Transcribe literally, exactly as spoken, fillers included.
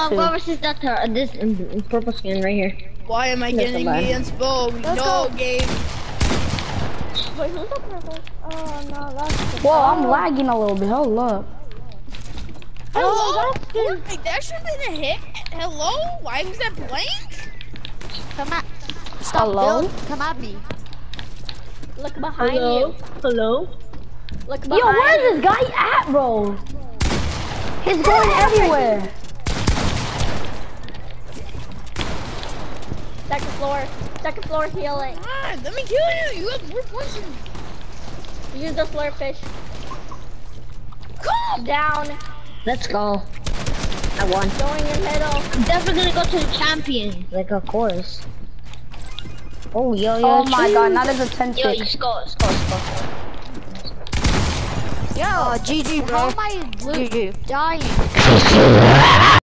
go, go versus that uh, this um, purple skin right here. Why am I That's getting so bad. against Bo? Let's No go. game. Wait, who's the purple? Oh no, that's the Whoa, I'm oh. lagging a little bit. Hold up. Hello? that's good. Like, that should have been a hit. Hello? Why was that blank? Come at. Stop Hello? building. Come at me. Look behind Hello? you. Hello? Look behind Yo, where's you. this guy at, bro? He's going everywhere. Second floor. Second floor healing. Come on, let me kill you. You have more poison. Use the slurp fish. Come! Down. Let's go. I won. Going in middle. I'm definitely gonna go to the champion. Like, of course. Oh, yo, yo. Oh my true. god, not as a ten Yo, six. let's go, let's go, let's go. Yo, Oh, G G, bro. how am I G G. dying?